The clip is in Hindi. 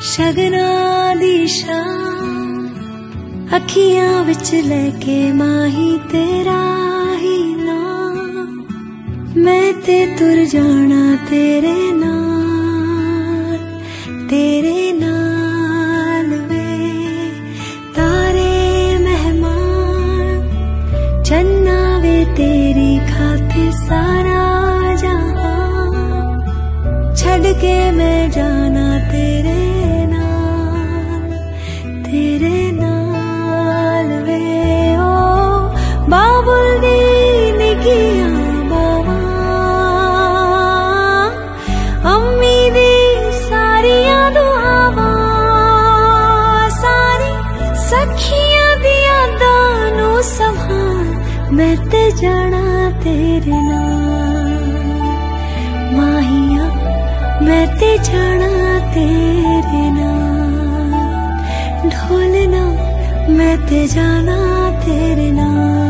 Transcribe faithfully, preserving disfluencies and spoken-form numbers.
शगना दी शाम अखियां विच लेके माही तेरा ही नाम, मैं ते तुर जाना तेरे नाल, तेरे नाल वे तारे मेहमान, चन्ना वे तेरी खातिर सारा जहां, छड़ के मैं जाना तेरे नाल, तेरे नाल वे ओ बाबुल दी निगियां बावां, अम्मी दी सारियां दुआवां, सारी सखियां दी यादां नू संभाल, मैं ते जाना तेरे नाल, माहिया मैं ते जाना तेरे नाल, ढोलना मैं ते जाना तेरे नाल।